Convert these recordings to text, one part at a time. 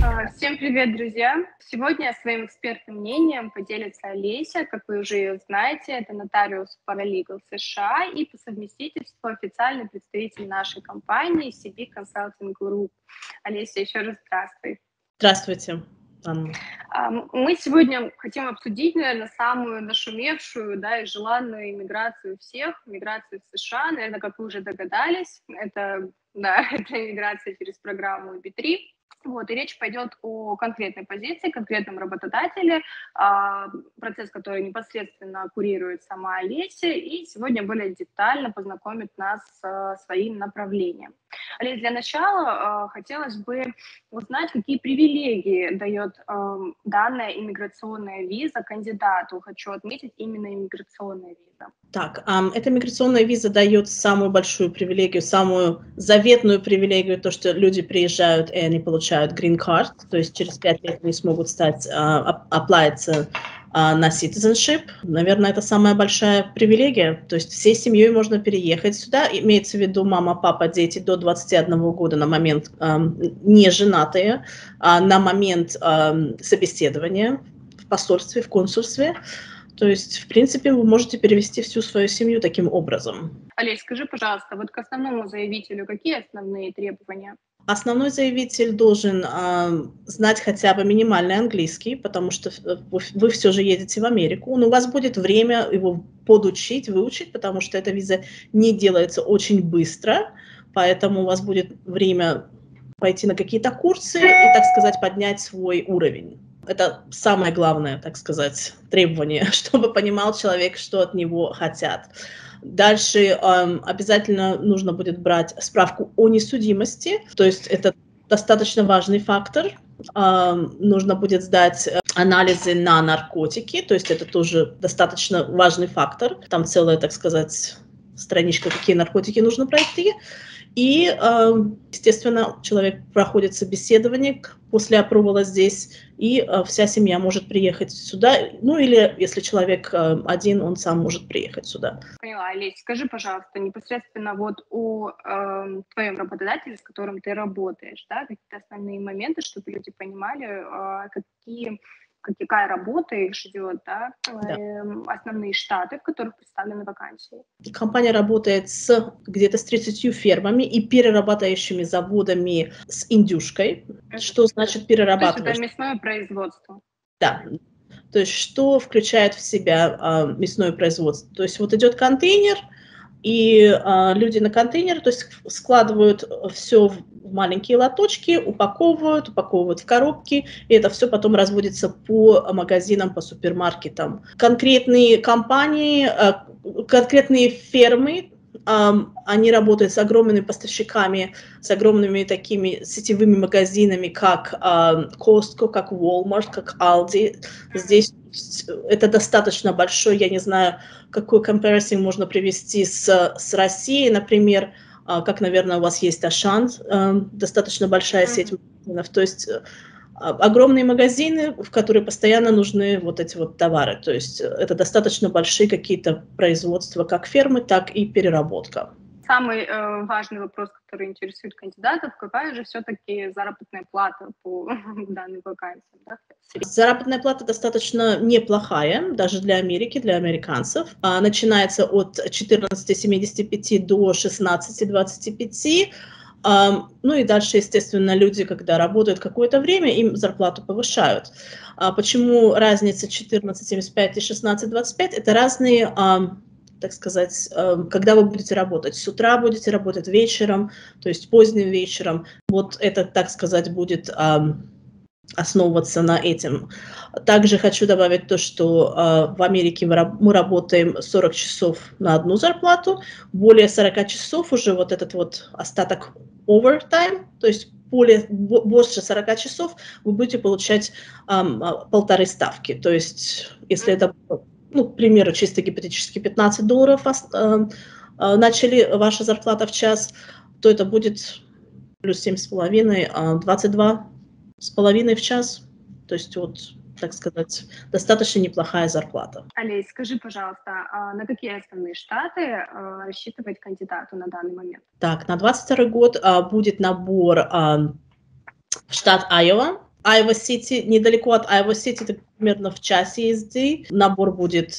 Всем привет, друзья! Сегодня своим экспертным мнением поделится Олеся. Как вы уже ее знаете, это нотариус Paralegal США и по совместительству официальный представитель нашей компании CB Consulting Group. Олеся, еще раз здравствуй. Здравствуйте, Анна. Мы сегодня хотим обсудить, наверное, самую нашумевшую, да, и желанную иммиграцию всех, миграцию в США. Наверное, как вы уже догадались, это иммиграция через программу EB-3. Вот, и речь пойдет о конкретной позиции, конкретном работодателе, процесс, который непосредственно курирует сама Олеся, и сегодня более детально познакомит нас с своим направлением. Олеся, для начала хотелось бы узнать, какие привилегии дает данная иммиграционная виза кандидату. Хочу отметить именно иммиграционная виза. Так, эта миграционная виза дает самую большую привилегию, самую заветную привилегию, то, что люди приезжают и они получают green card, то есть через 5 лет они смогут стать, оплавиться на citizenship. Наверное, это самая большая привилегия, то есть всей семьей можно переехать сюда, имеется в виду мама, папа, дети до 21 года на момент не женатые, на момент собеседования в посольстве, в консульстве. То есть, в принципе, вы можете перевести всю свою семью таким образом. Олесь, скажи, пожалуйста, вот к основному заявителю какие основные требования? Основной заявитель должен знать хотя бы минимальный английский, потому что вы все же едете в Америку, но у вас будет время его подучить, выучить, потому что эта виза не делается очень быстро, поэтому у вас будет время пойти на какие-то курсы и, так сказать, поднять свой уровень. Это самое главное, так сказать, требование, чтобы понимал человек, что от него хотят. Дальше обязательно нужно будет брать справку о несудимости, то есть это достаточно важный фактор. Нужно будет сдать анализы на наркотики, то есть это тоже достаточно важный фактор. Там целая, так сказать, страничка, какие наркотики нужно пройти. И, естественно, человек проходит собеседование после аппрувала здесь, и вся семья может приехать сюда. Ну или если человек один, он сам может приехать сюда. Поняла, Олесь, скажи, пожалуйста, непосредственно вот о твоем работодателе, с которым ты работаешь, да, какие-то основные моменты, чтобы люди понимали, какая работа их ждет, да, основные штаты, в которых представлены вакансии. Компания работает где-то с 30 фермами и перерабатывающими заводами с индюшкой. Что значит перерабатывать? То есть это мясное производство. Да. То есть что включает в себя мясное производство? То есть вот идет контейнер, и люди на контейнер, то есть складывают все в маленькие лоточки, упаковывают в коробки, и это все потом разводится по магазинам, по супермаркетам. Конкретные компании, конкретные фермы, они работают с огромными поставщиками, с огромными такими сетевыми магазинами, как Costco, как Walmart, как Aldi. Здесь это достаточно большой, я не знаю, какой comparison можно привести с Россией, например, как, наверное, у вас есть Ашант, достаточно большая сеть магазинов. То есть огромные магазины, в которые постоянно нужны вот эти вот товары. То есть это достаточно большие какие-то производства, как фермы, так и переработка. Самый важный вопрос, который интересует кандидатов, какая же все-таки заработная плата по данной вакансии? Да? Заработная плата достаточно неплохая, даже для Америки, для американцев. Начинается от 14,75 до 16,25. Ну и дальше, естественно, люди, когда работают какое-то время, им зарплату повышают. Почему разница 14,75 и 16,25? Это разные, так сказать, когда вы будете работать. С утра будете работать, вечером, то есть поздним вечером. Вот это, так сказать, будет основываться на этом. Также хочу добавить то, что в Америке мы работаем 40 часов на одну зарплату, более 40 часов уже вот этот вот остаток overtime, то есть больше 40 часов вы будете получать 1,5 ставки. То есть если это, ну, к примеру, чисто гипотетически $15 начали ваша зарплата в час, то это будет плюс 7,5, 22,5 в час, то есть вот, так сказать, достаточно неплохая зарплата. Олесь, скажи, пожалуйста, на какие основные штаты рассчитывать кандидату на данный момент? Так, на 22 год будет набор в штат Айова, Iowa City, недалеко от Iowa City, это примерно в часе езды. Набор будет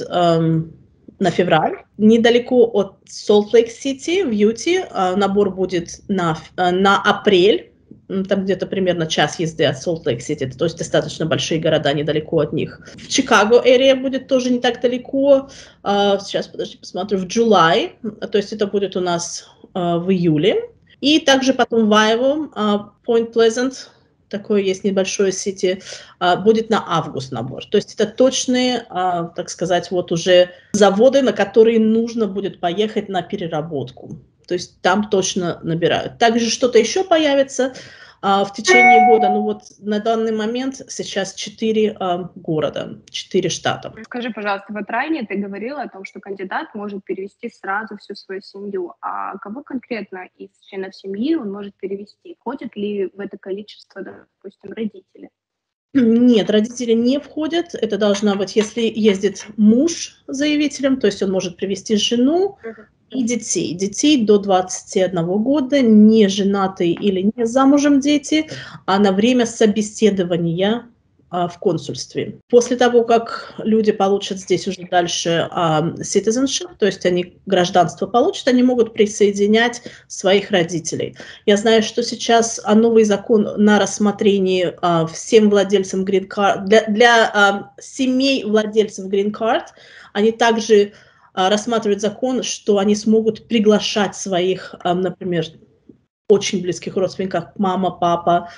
на февраль. Недалеко от Salt Lake City, в Юте, набор будет на апрель. Там где-то примерно час езды от Salt Lake City, то есть достаточно большие города недалеко от них. В Чикаго area будет тоже не так далеко. Сейчас, подожди, посмотрю, в July, то есть это будет у нас в июле. И также потом в Iowa, Point Pleasant, такое есть небольшое сити, будет на август набор. То есть это точные, так сказать, вот уже заводы, на которые нужно будет поехать на переработку. То есть там точно набирают. Также что-то еще появится в течение года. Ну вот на данный момент сейчас 4 города, 4 штата. Скажи, пожалуйста, вот ранее ты говорила о том, что кандидат может перевести сразу всю свою семью. А кого конкретно из членов семьи он может перевести? Входит ли в это количество, допустим, родители? Нет, родители не входят. Это должна быть, если ездит муж заявителем, то есть он может привести жену и детей. Детей до 21 года, не женатые или не замужем дети, а на время собеседования в консульстве. После того, как люди получат здесь уже дальше citizenship, то есть они гражданство получат, они могут присоединять своих родителей. Я знаю, что сейчас новый закон на рассмотрении всем владельцам Green Card, для семей владельцев Green Card, они также рассматривают закон, что они смогут приглашать своих, например, очень близких родственников, мама, папа,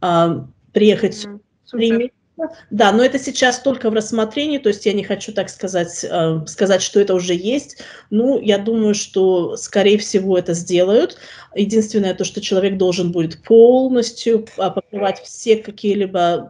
приехать в Риме. Да, но это сейчас только в рассмотрении, то есть я не хочу, так сказать, что это уже есть. Ну, я думаю, что, скорее всего, это сделают. Единственное, то, что человек должен будет полностью покрывать все какие-либо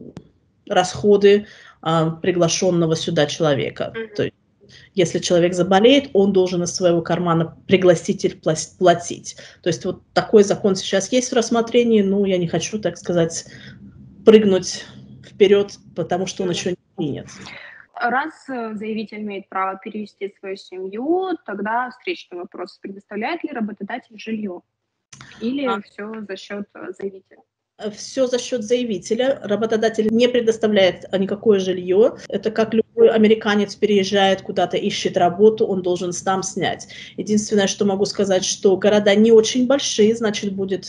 расходы приглашенного сюда человека. То есть, если человек заболеет, он должен из своего кармана пригласитель платить. То есть вот такой закон сейчас есть в рассмотрении, но я не хочу, так сказать, прыгнуть вперед, потому что он еще не принят. Раз заявитель имеет право перевести свою семью, тогда встречный вопрос: предоставляет ли работодатель жилье? Или все за счет заявителя? Все за счет заявителя. Работодатель не предоставляет никакое жилье. Это как любой американец переезжает куда-то, ищет работу, он должен там снять. Единственное, что могу сказать, что города не очень большие, значит, будет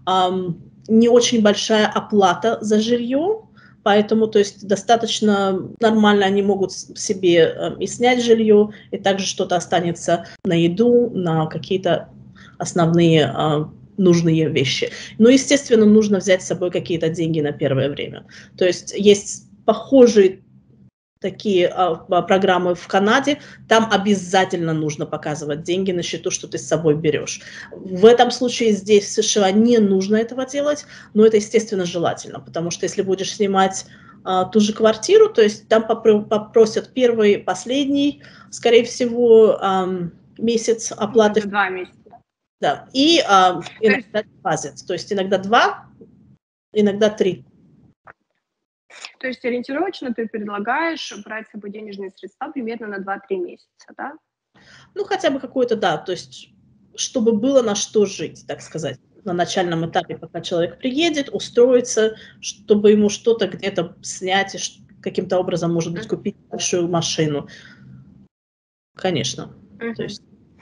не очень большая оплата за жилье. Поэтому, то есть, достаточно нормально они могут себе и снять жилье, и также что-то останется на еду, на какие-то основные нужные вещи. Но, естественно, нужно взять с собой какие-то деньги на первое время. То есть есть похожие такие программы в Канаде, там обязательно нужно показывать деньги на счету, что ты с собой берешь. В этом случае здесь, в США, не нужно этого делать, но это, естественно, желательно, потому что если будешь снимать ту же квартиру, то есть там попросят первый, последний, скорее всего, месяц оплаты. 2 месяца. Да, и иногда депозит, то есть иногда 2, иногда 3. То есть ориентировочно ты предлагаешь брать с собой денежные средства примерно на 2-3 месяца, да? Ну, хотя бы какой-то, да, то есть чтобы было на что жить, так сказать, на начальном этапе, пока человек приедет, устроится, чтобы ему что-то где-то снять, и каким-то образом, может быть, купить большую машину. Конечно. То есть...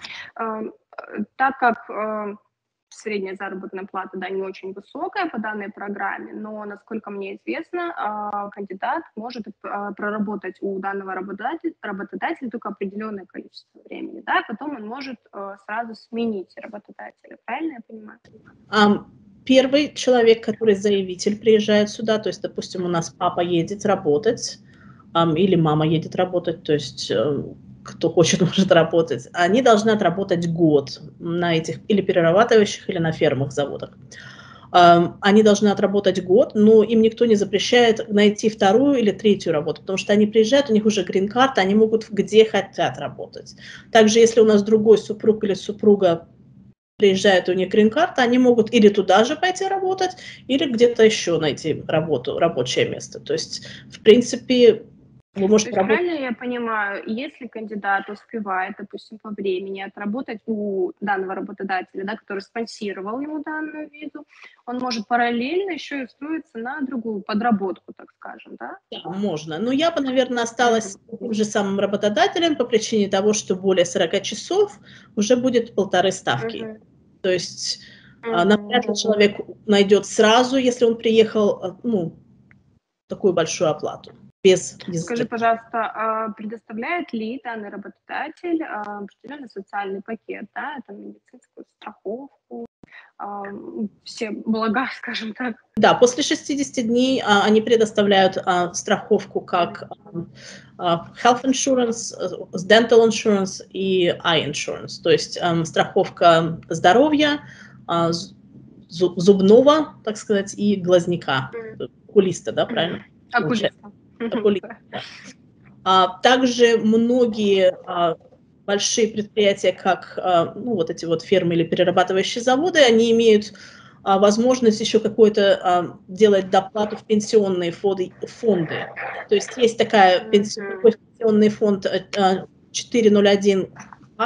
Так как средняя заработная плата, да, не очень высокая по данной программе, но, насколько мне известно, кандидат может проработать у данного работодателя только определенное количество времени, да, потом он может сразу сменить работодателя, правильно я понимаю? Первый человек, который заявитель, приезжает сюда, то есть, допустим, у нас папа едет работать, или мама едет работать, то есть кто хочет, может работать, они должны отработать год на этих или перерабатывающих, или на фермах, заводах. Они должны отработать год, но им никто не запрещает найти вторую или третью работу, потому что они приезжают, у них уже грин-карта, они могут где хотят работать. Также, если у нас другой супруг или супруга приезжает, у них грин-карта, они могут или туда же пойти работать, или где-то еще найти работу, рабочее место. То есть, в принципе, Вы То можете есть работать. правильно я понимаю, если кандидат успевает, допустим, по времени отработать у данного работодателя, да, который спонсировал ему данную визу, он может параллельно еще и устроиться на другую подработку, так скажем, да? Да, можно. Но я бы, наверное, осталась Мгм. с таким же самым работодателем по причине того, что более 40 часов уже будет 1,5 ставки. Мгм. То есть навряд ли Мгм. человек найдет сразу, если он приехал, ну, такую большую оплату без Скажи, языка. пожалуйста, предоставляет ли данный работодатель определенный социальный пакет, да, это медицинскую страховку, все блага, скажем так? Да, после 60 дней они предоставляют страховку как health insurance, dental insurance и eye insurance, то есть страховка здоровья, зубного, так сказать, и глазняка, окулиста, да, правильно? Получается, Окулиста. окулиста, Да. да. Также многие большие предприятия, как ну, вот эти вот фермы или перерабатывающие заводы, они имеют возможность еще какой-то делать доплату в пенсионные фонды. То есть есть такой Мгм. пенсионный фонд 401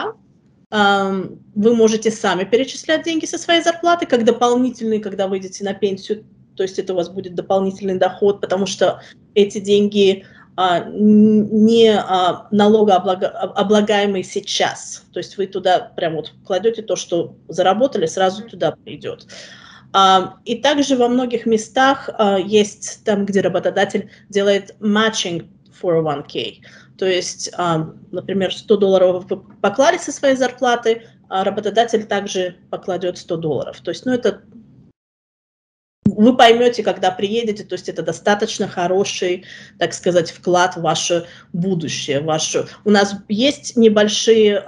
вы можете сами перечислять деньги со своей зарплаты как дополнительные, когда выйдете на пенсию, то есть это у вас будет дополнительный доход, потому что эти деньги не налогооблагаемые сейчас. То есть вы туда прям вот кладете то, что заработали, сразу туда придет. И также во многих местах есть там, где работодатель делает matching 401k. То есть, например, $100 вы поклали со своей зарплаты, а работодатель также покладет $100. То есть, ну, это вы поймете, когда приедете, то есть это достаточно хороший, так сказать, вклад в ваше будущее. У нас есть небольшие,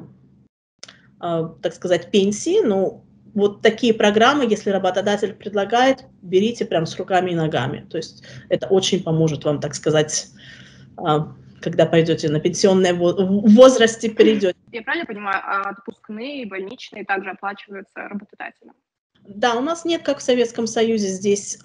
так сказать, пенсии, но вот такие программы, если работодатель предлагает, берите прям с руками и ногами. То есть это очень поможет вам, так сказать, когда пойдете на пенсионное возрасте, перейдете. Я правильно понимаю, отпускные и больничные также оплачиваются работодателем? Да, у нас нет, как в Советском Союзе, здесь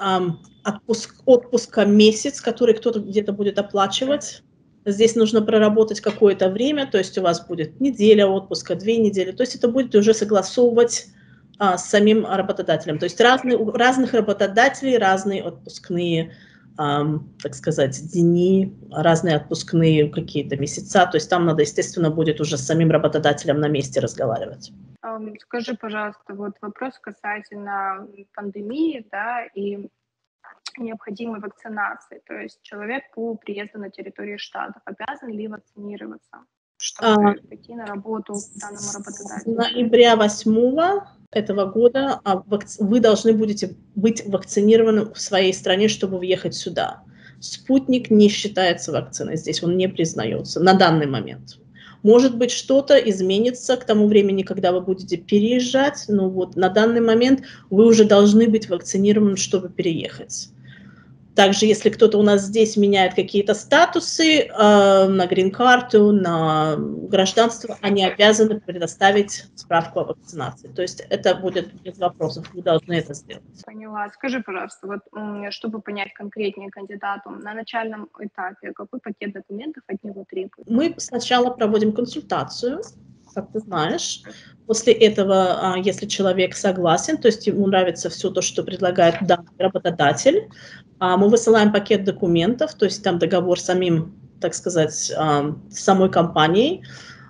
отпуска месяц, который кто-то где-то будет оплачивать. Здесь нужно проработать какое-то время, то есть у вас будет неделя отпуска, 2 недели. То есть это будет уже согласовывать с самим работодателем. То есть у разных работодателей разные отпускные, так сказать, дни, разные отпускные какие-то месяца. То есть там надо, естественно, будет уже с самим работодателем на месте разговаривать. Скажи, пожалуйста, вот вопрос касательно пандемии, да, и необходимой вакцинации. То есть человек по приезду на территорию штатов обязан ли вакцинироваться, А, чтобы пойти на работу к данному С работодателю? ноября 8 этого года вы должны будете быть вакцинированы в своей стране, чтобы въехать сюда. Спутник не считается вакциной здесь, он не признается на данный момент. Может быть, что-то изменится к тому времени, когда вы будете переезжать, но вот на данный момент вы уже должны быть вакцинированы, чтобы переехать. Также, если кто-то у нас здесь меняет какие-то статусы на грин-карту, на гражданство, они обязаны предоставить справку о вакцинации. То есть это будет без вопросов, вы должны это сделать. Поняла. Скажи, пожалуйста, вот чтобы понять конкретнее кандидату, на начальном этапе какой пакет документов от него требуется? Мы сначала проводим консультацию, как ты знаешь. После этого, если человек согласен, то есть ему нравится все то, что предлагает данный работодатель, мы высылаем пакет документов, то есть там договор с самим, так сказать, с самой компанией.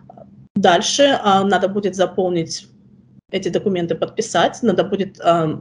Дальше надо будет заполнить эти документы, подписать, надо будет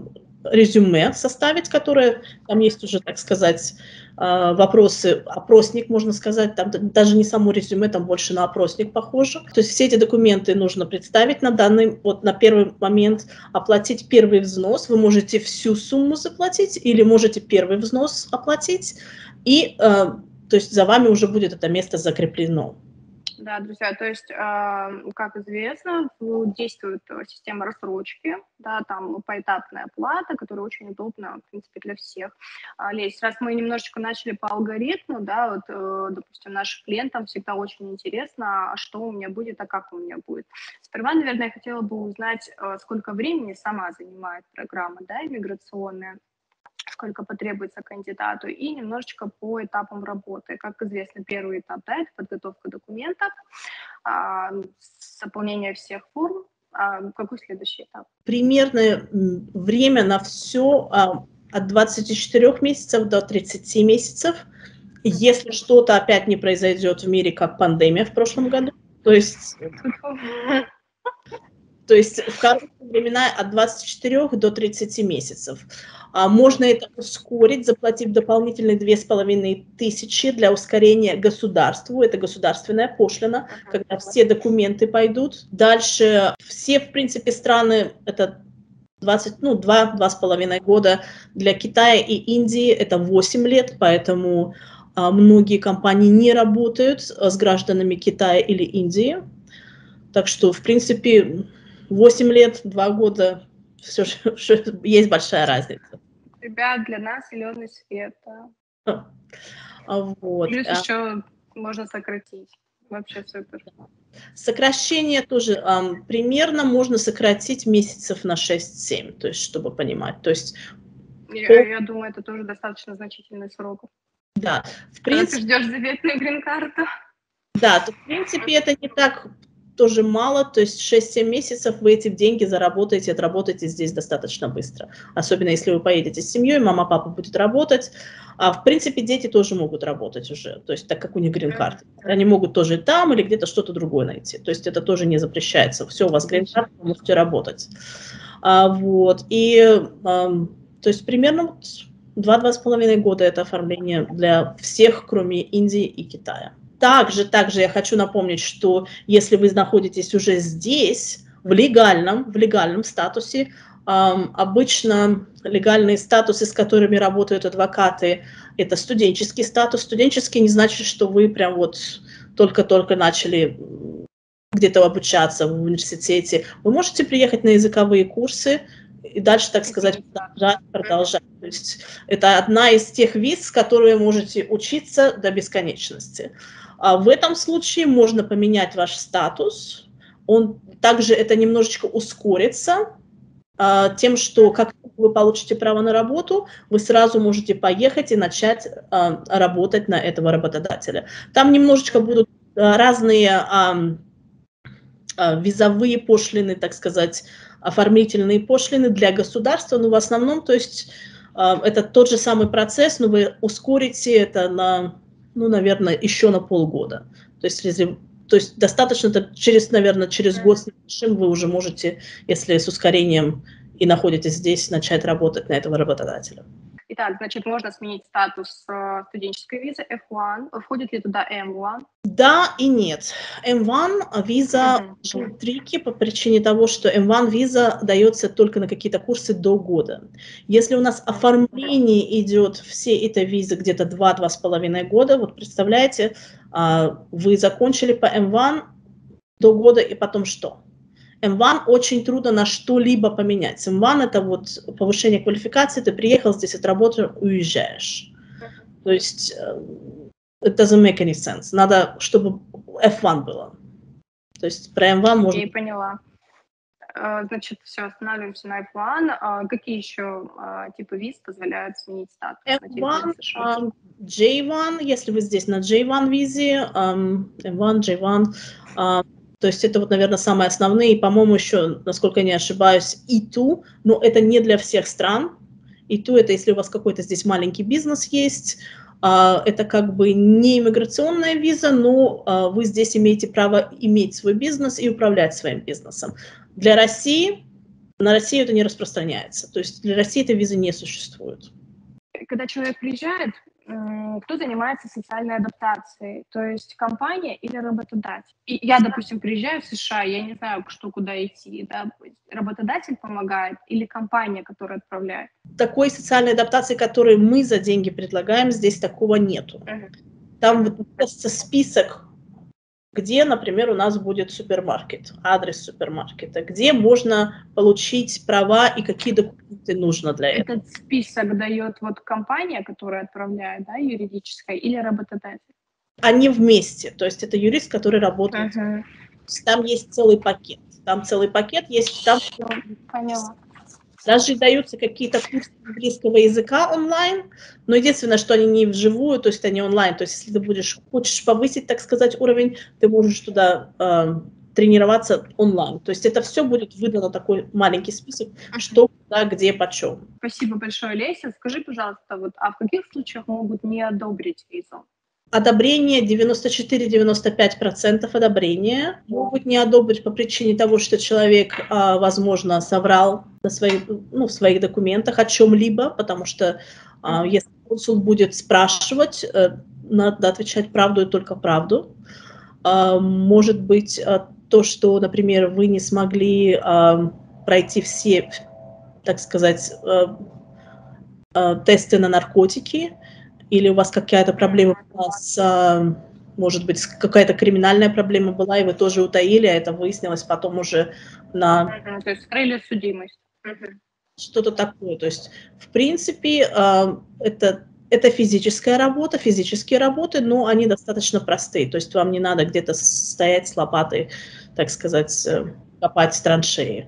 резюме составить, которое, там есть уже, так сказать, вопросы, опросник, можно сказать, там даже не само резюме, там больше на опросник похоже. То есть все эти документы нужно представить вот на первый момент, оплатить первый взнос, вы можете всю сумму заплатить или можете первый взнос оплатить, и то есть за вами уже будет это место закреплено. Да, друзья, то есть, как известно, действует система рассрочки, да, там поэтапная оплата, которая очень удобна, в принципе, для всех. Лесь, раз мы немножечко начали по алгоритму, да, вот, допустим, нашим клиентам всегда очень интересно, а что у меня будет, а как у меня будет. Сперва, наверное, я хотела бы узнать, сколько времени сама занимает программа, да, иммиграционная, сколько потребуется кандидату, и немножечко по этапам работы. Как известно, первый этап, да, это подготовка документов, заполнение всех форм. Какой следующий этап? Примерное время на все от 24 месяцев до 30 месяцев. Если что-то опять не произойдет в мире, как пандемия в прошлом году, то есть в короткие времена от 24 до 30 месяцев. Можно это ускорить, заплатив дополнительные 2500 для ускорения государству. Это государственная пошлина, когда все документы пойдут. Дальше все, в принципе, страны, это 2-2,5 года. Для Китая и Индии это 8 лет, поэтому многие компании не работают с гражданами Китая или Индии. Так что, в принципе, 8 лет, 2 года, все же есть большая разница. Ребят, для нас зеленый свет. Вот. Плюс еще можно сократить. Вообще супер. Сокращение тоже примерно можно сократить месяцев на 6-7, то есть, чтобы понимать. То есть, я думаю, это тоже достаточно значительный срок. Да, в принципе. Когда ты ждешь заветную грин-карту. Да, то, в принципе, это не так тоже мало, то есть 6-7 месяцев вы эти деньги заработаете, отработаете здесь достаточно быстро. Особенно если вы поедете с семьей, мама, папа будет работать. А в принципе, дети тоже могут работать уже, то есть так как у них грин-карта. Они могут тоже там или где-то что-то другое найти. То есть это тоже не запрещается. Все, у вас грин-карта, вы можете работать. Вот. И то есть примерно 2-2,5 года это оформление для всех, кроме Индии и Китая. Также я хочу напомнить, что если вы находитесь уже здесь, в легальном статусе, обычно легальные статусы, с которыми работают адвокаты, это студенческий статус. Студенческий не значит, что вы прям вот только-только начали где-то обучаться в университете. Вы можете приехать на языковые курсы и дальше, так сказать, продолжать. То есть это одна из тех виз, с которой вы можете учиться до бесконечности. В этом случае можно поменять ваш статус. Также это немножечко ускорится тем, что как вы получите право на работу, вы сразу можете поехать и начать работать на этого работодателя. Там немножечко будут разные визовые пошлины, так сказать, оформительные пошлины для государства, но в основном, то есть это тот же самый процесс, но вы ускорите это на, наверное, еще на полгода. То есть достаточно через год с небольшим вы уже можете, если с ускорением и находитесь здесь, начать работать на этого работодателя. Итак, значит, можно сменить статус студенческой визы F1. Входит ли туда M1? Да и нет. M1 виза очень трики по причине того, что M1 виза дается только на какие-то курсы до года. Если у нас оформление идет всей этой визы где-то 2-2,5 года, вот представляете, вы закончили по M1 до года и потом что? M1 очень трудно на что-либо поменять. M1 это вот повышение квалификации, ты приехал здесь, отработал, уезжаешь. То есть it doesn't make any sense. Надо, чтобы F1 было. То есть про M1 можно... Я поняла. Значит, все, останавливаемся на F1. Какие еще типы виз позволяют сменить статус на территории США? J1, если вы здесь на J1 визе, M1, J1, то есть это вот, наверное, самые основные. И, по-моему, еще, насколько я не ошибаюсь, E2, но это не для всех стран. E2 это если у вас какой-то здесь маленький бизнес есть. Это как бы не иммиграционная виза, но вы здесь имеете право иметь свой бизнес и управлять своим бизнесом. Для России, на Россию это не распространяется. То есть для России этой визы не существует. Когда человек приезжает, кто занимается социальной адаптацией, то есть компания или работодатель. И я, допустим, приезжаю в США, я не знаю, куда идти, да? Работодатель помогает или компания, которая отправляет? Такой социальной адаптации, которую мы за деньги предлагаем, здесь такого нету. Там выдается список, где, например, у нас будет супермаркет, адрес супермаркета, где можно получить права и какие документы нужно для этого. Этот список дает вот компания, которая отправляет, да, юридическая, или работодатель? Они вместе, то есть это юрист, который работает. Там есть целый пакет. Там целый пакет есть. Там... Поняла. Даже даются какие-то курсы английского языка онлайн, но единственное, что они не вживую, то есть они онлайн. То есть если ты хочешь повысить, так сказать, уровень, ты можешь туда тренироваться онлайн. То есть это все будет выдано такой маленький список, что, куда, где, почем. Спасибо большое, Леся. Скажи, пожалуйста, вот, а в каких случаях могут не одобрить визу? Одобрение 94-95% одобрения. Могут не одобрить по причине того, что человек, возможно, соврал в своих документах о чем-либо, потому что если консул будет спрашивать, надо отвечать правду и только правду. Может быть то, что, например, вы не смогли пройти все, так сказать, тесты на наркотики, или у вас какая-то проблема была может быть, какая-то криминальная проблема была, и вы тоже утаили, а это выяснилось потом уже на... То есть скрыли судимость. Что-то такое. То есть, в принципе, это физическая работа, физические работы, но они достаточно простые. То есть вам не надо где-то стоять с лопатой, так сказать, копать траншеи.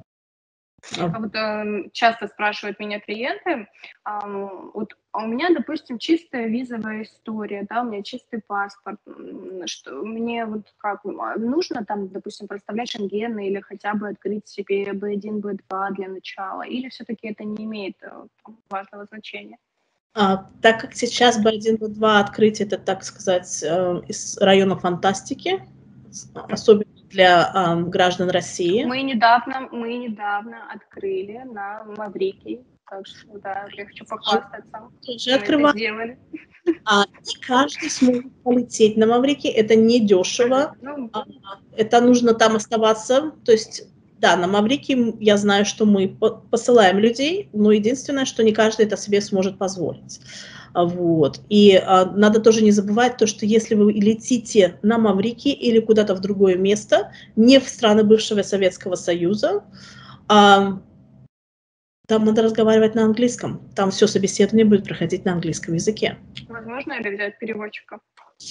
А вот часто спрашивают меня клиенты, вот у меня, допустим, чистая визовая история, да, у меня чистый паспорт, что мне вот как нужно там, допустим, проставлять Шенген или хотя бы открыть себе B1, B2 для начала, или все-таки это не имеет важного значения? Так как сейчас B1, B2 открыть, это, так сказать, из района фантастики, особенно для граждан России. Мы недавно открыли на Маврикий, так что, да, я хочу похвастаться. Уже открывали. Не каждый сможет полететь на Маврикий, это недешево, это нужно там оставаться, то есть, да, на Маврикий я знаю, что мы посылаем людей, но единственное, что не каждый это себе сможет позволить. Вот. И надо тоже не забывать то, что если вы летите на Маврикий или куда-то в другое место, не в страны бывшего Советского Союза, там надо разговаривать на английском. Там все собеседование будет проходить на английском языке. Возможно ли взять переводчика?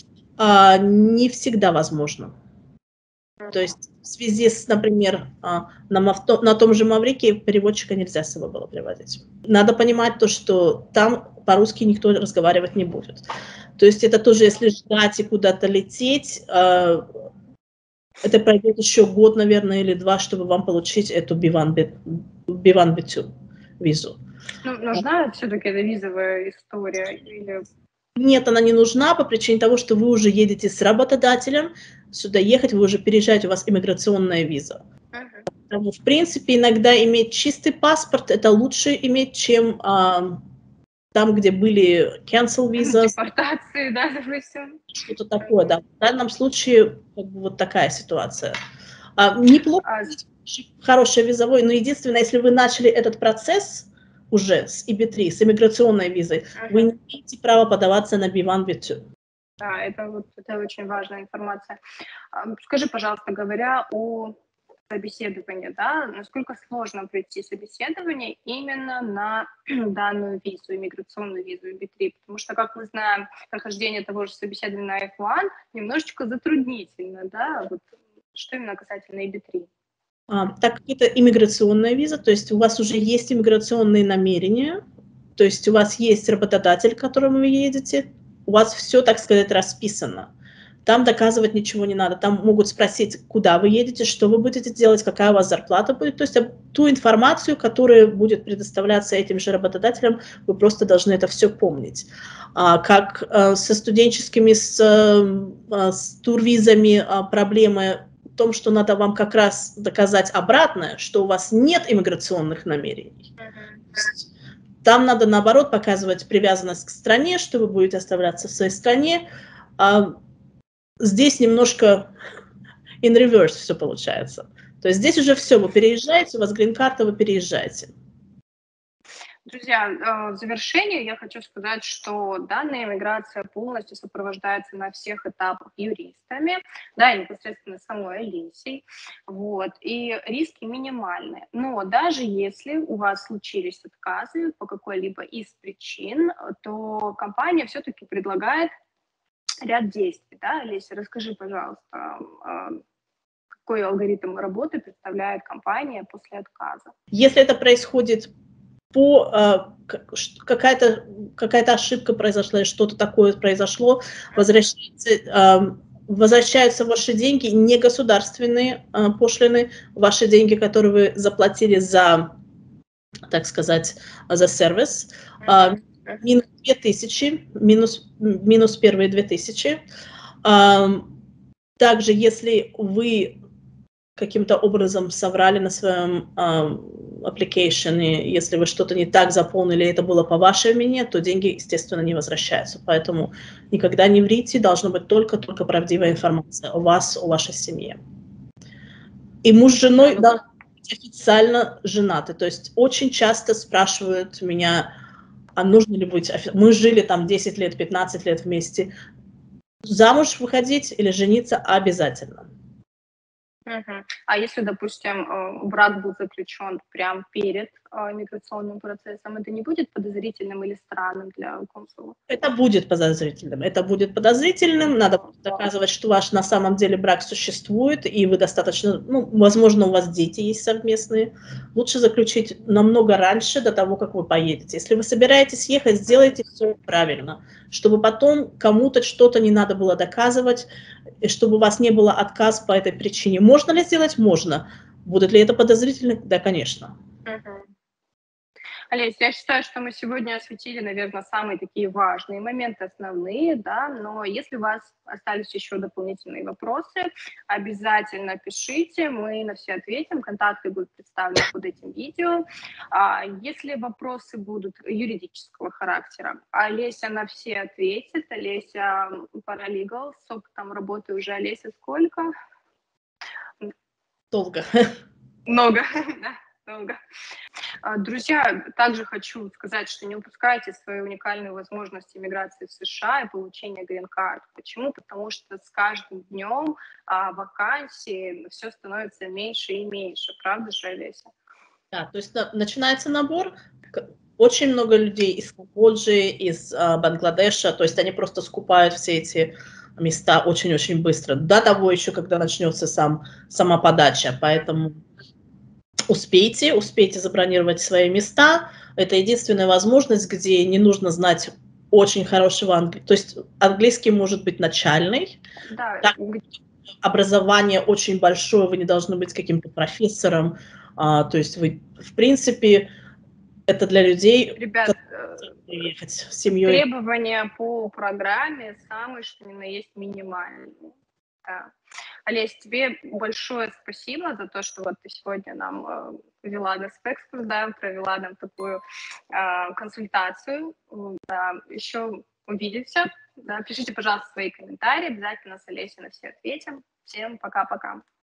Не всегда возможно. То есть в связи с, например, на том же Маврикии переводчика нельзя с собой было приводить. Надо понимать то, что там по-русски никто разговаривать не будет. То есть это тоже, если ждать и куда-то лететь, это пройдет еще год, наверное, или два, чтобы вам получить эту B1B2 визу. Нужна все-таки эта визовая история? Или... Нет, она не нужна по причине того, что вы уже едете с работодателем, сюда ехать, вы уже переезжаете, у вас иммиграционная виза. Поэтому, в принципе, иногда иметь чистый паспорт это лучше иметь, чем там, где были cancel visas. Депортации, да, допустим. Что-то такое, да. В данном случае как бы вот такая ситуация. Неплохо, хороший визовой, но единственное, если вы начали этот процесс уже с EB3, с иммиграционной визой, вы не имеете права подаваться на B1, B2. Да, это очень важная информация. Скажи, пожалуйста, говоря о собеседовании, да, насколько сложно пройти собеседование именно на данную визу, иммиграционную визу EB3, потому что, как мы знаем, прохождение того же собеседования на F1 немножечко затруднительно, да, вот что именно касательно EB3. Так как это иммиграционная виза, то есть у вас уже есть иммиграционные намерения, то есть у вас есть работодатель, к которому вы едете, у вас все, так сказать, расписано. Там доказывать ничего не надо. Там могут спросить, куда вы едете, что вы будете делать, какая у вас зарплата будет. То есть ту информацию, которая будет предоставляться этим же работодателям, вы просто должны это все помнить. Как со студенческими, с турвизами проблемы в том, что надо вам как раз доказать обратное, что у вас нет иммиграционных намерений. Там надо, наоборот, показывать привязанность к стране, что вы будете оставляться в своей стране. Здесь немножко in reverse все получается. То есть здесь уже все, вы переезжаете, у вас грин-карта, вы переезжаете. Друзья, в завершение я хочу сказать, что данная иммиграция полностью сопровождается на всех этапах юристами, да, и непосредственно самой Алисией, вот, и риски минимальны. Но даже если у вас случились отказы по какой-либо из причин, то компания все-таки предлагает ряд действий, да, Олеся, расскажи, пожалуйста, какой алгоритм работы представляет компания после отказа. Если это происходит какая-то ошибка произошла, что-то такое произошло, возвращаются ваши деньги, не государственные пошлины, ваши деньги, которые вы заплатили за, так сказать, за сервис, минус 2000, минус первые 2000. Также, если вы каким-то образом соврали на своем application, если вы что-то не так заполнили, это было по вашей вине, то деньги, естественно, не возвращаются. Поэтому никогда не врите, должна быть только правдивая информация о вас, о вашей семье. И муж с женой должны быть официально женаты. То есть очень часто спрашивают меня, а нужно ли быть... Мы жили там 10 лет, 15 лет вместе. Замуж выходить или жениться обязательно. А если, допустим, брак был заключен прямо перед миграционным процессом, это не будет подозрительным или странным для консула? Это будет подозрительным. Это будет подозрительным. Надо доказывать, что ваш на самом деле брак существует, и вы достаточно, ну, возможно, у вас дети есть совместные. Лучше заключить намного раньше, до того, как вы поедете. Если вы собираетесь ехать, сделайте все правильно, чтобы потом кому-то что-то не надо было доказывать, и чтобы у вас не было отказа по этой причине. Можно ли сделать? Можно. Будет ли это подозрительно? Да, конечно. Олесь, я считаю, что мы сегодня осветили, наверное, самые такие важные моменты, основные, да, но если у вас остались еще дополнительные вопросы, обязательно пишите, мы на все ответим, контакты будут представлены под этим видео. Если вопросы будут юридического характера, Олеся на все ответит, Олеся паралегал, с опытом работы уже, Олеся, сколько? Долго. Много, да, долго. Друзья, также хочу сказать, что не упускайте свою уникальную возможность иммиграции в США и получения грин-карт. Почему? Потому что с каждым днем вакансий все становится меньше и меньше. Правда же, Олеся? Да, то есть начинается набор. Очень много людей из Камбоджи, из Бангладеша, то есть они просто скупают все эти места очень-очень быстро, до того еще, когда начнется сама подача. Поэтому успейте забронировать свои места. Это единственная возможность, где не нужно знать очень хорошего английского. То есть английский может быть начальный. Да. Так, образование очень большое, вы не должны быть каким-то профессором. То есть вы, в принципе, это для людей, ребят, приехать с семьей. Требования по программе самые, что ни на есть, минимальные. Да. Олесь, тебе большое спасибо за то, что вот ты сегодня нам вела нас в экскурс, да, провела нам такую консультацию. Да, еще увидимся. Да, пишите, пожалуйста, свои комментарии. Обязательно с Олесей на все ответим. Всем пока-пока.